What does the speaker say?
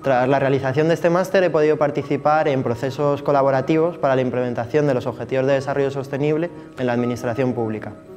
Tras la realización de este máster he podido participar en procesos colaborativos para la implementación de los Objetivos de Desarrollo Sostenible en la Administración Pública.